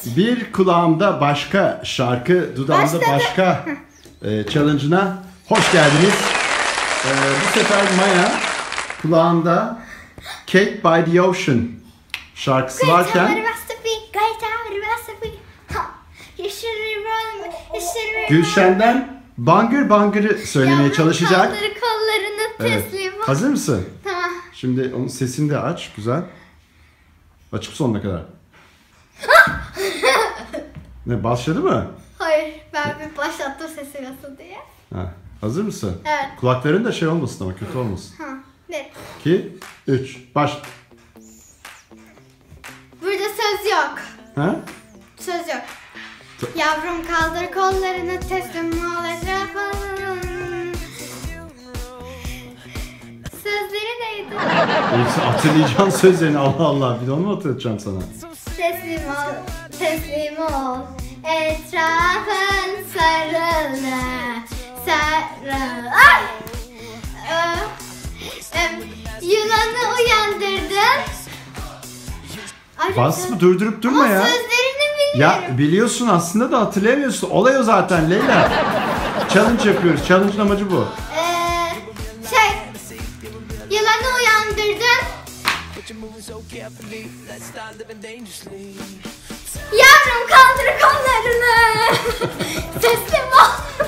Bir kulağımda başka şarkı, dudağımda başka challenge'ına hoş geldiniz. Bu sefer Maya kulağında Cake by the Ocean şarkısı varken Gülşen'den Bangır Bangır'ı söylemeye çalışacak. Evet. Hazır mısın? Tamam. Şimdi onun sesini de aç. Güzel. Açıp sonuna kadar. Ne, başladı mı? Hayır, ben bir başlattım sesi nasıl diye. Ha, hazır mısın? Evet. Kulakların da şey olmasın ama kötü olmasın. Ha, ne? 2, 3, baş. Burada söz yok. Ha? Söz yok. Yavrum kaldır kollarını teslim olacak. Sözleri neydi? Hatırlayacaksın sözlerini, Allah Allah. Bir de onu mu hatırlatacağım sana? Teslim ol, teslim ol. Etrafın sarılı, sarılı. Ay! Yılanı uyandırdın. Bas mı, durdurup durma ama ya. Sözlerini bilmiyorum. Ya biliyorsun aslında da hatırlayamıyorsun. Olay o zaten Leyla. Challenge yapıyoruz. Challenge'ın amacı bu. Yılanı uyandırdın. Yavrum kaldır kollarını. Teslim ol.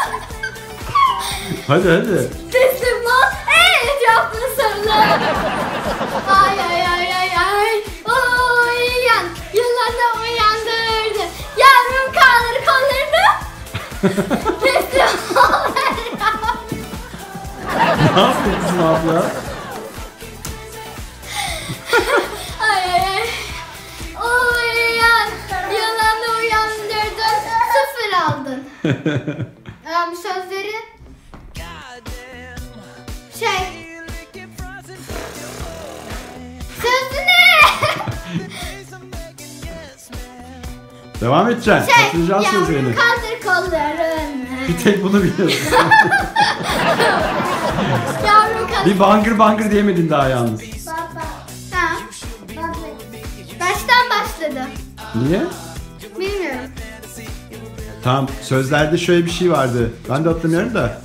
Hadi. Teslim ol. Etrafını sarılı. Ay ay ay ay ay. Uyan. Yılanı uyandırdın. Yavrum kaldır kollarını. Teslim ol. Ne yapıyorsun abla? Ay ay ay. Uyan. Yılanı uyandırdın. 0 aldın. Sözleri Sözü ne? Devam edeceksin. Hatırlayacaksın sözlerini. Yavrum kaldır kollarını. Bir tek bunu biliyorsun. Yavrum kaldır. Bir bangır bangır diyemedin daha yalnız. Baba. Tamam. Baştan başladı. Niye? Bilmiyorum. Tamam, sözlerde şöyle bir şey vardı. Ben de hatırlamıyorum da.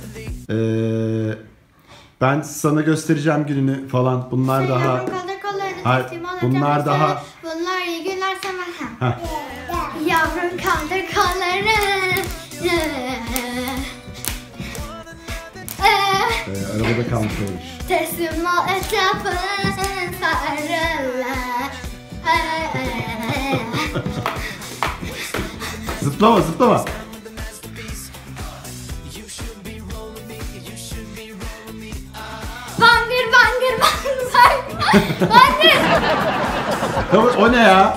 Ben sana göstereceğim gününü falan. Bunlar daha... Yavrum kaldır kollarını. Hayır, teslim olacak bunlar mısın? daha... Bunlar iyi günler sana. Heh. Yavrum kaldır kollarını. Arabada kalmış olmuş. Teslim ol etrafın sarılı. Zıplama. Bangır bangır bangır bangır. Tamam, o ne ya?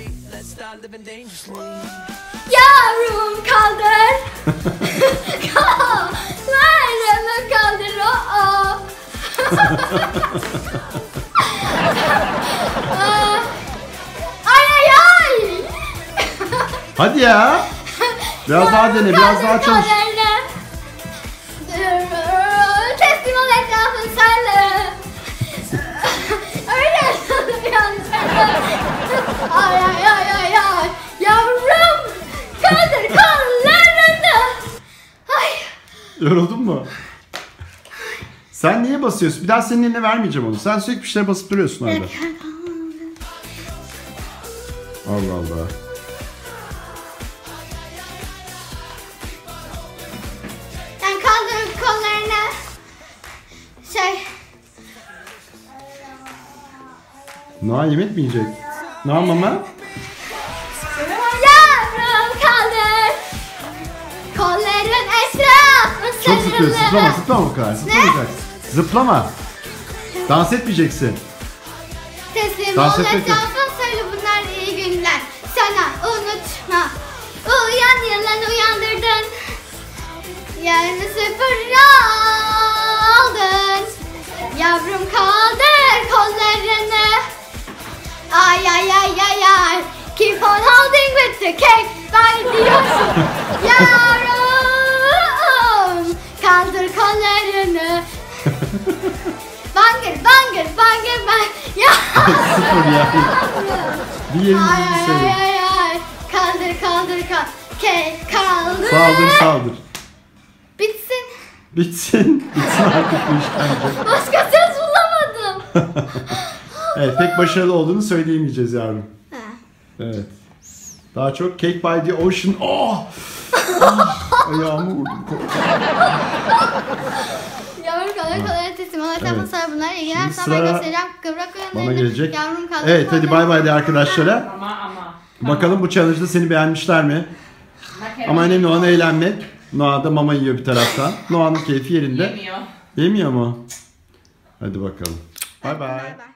Yavrum kaldır. Kollarını kaldır. Ay ay ay. Hadi ya. Biraz daha dene, biraz daha çalış. Teslim ol etrafın sarılı. Öyle yanlış. Ay ay ay ay ay. Yavrum kaldır kollarını. Ay. Yoruldun mu? Sen niye basıyorsun? Bir daha senin eline vermeyeceğim onu. Sen sürekli bir şeylere basıp duruyorsun orada. Allah Allah. Yani kaldır kollarını. Noah yemek mi yiyecek? Noah mama? Yavrum kaldır. Kolların etrafı Çok sarılı. zıplıyorsun. Zıplama bu kadar. Zıplamayacaksın. Zıplama. Dans etmeyeceksin. Teslim Dans ol etmek yok. etrafın sarılı, bunlar iyi günler. Sana unutma. Uyan yılanı uyandırdın. Yarını 0 aldın. Yavrum kaldır kollarını. Ay ay ay ay ay. Keep on holding with the cake by the ocean. Yavrum kaldır kollarını. Bangır bangır bangır bangır. Ya. Sıfır ya. Bir yerimizi Ay ay söyle. ay ay. kaldır kaldır kaldır. Cake kaldır. Saldır. Bitsin. Bitsin artık bu işkence. Başka söz bulamadım. Evet, pek başarılı olduğunu söyleyemeyeceğiz yavrum. Ha. Evet. Daha çok Cake by the Ocean. Oh! Ayağımı vurdum. Yavrum kalır teslim olursan Evet. sonra bunlar ilgilenirsen Şimdi ben sıra göstereceğim kıvrak bana yönlerini. gelecek. Yavrum kalır. Evet, hadi bay bay de arkadaşlara. Ama. Bakalım bu challenge'da seni beğenmişler mi? Makarna Ama önemli olan eğlenmek. Noah da mama yiyor bir taraftan. Noah'nın keyfi yerinde. yemiyor. Yemiyor mu? Hadi bakalım. Bay bay. Bay bay.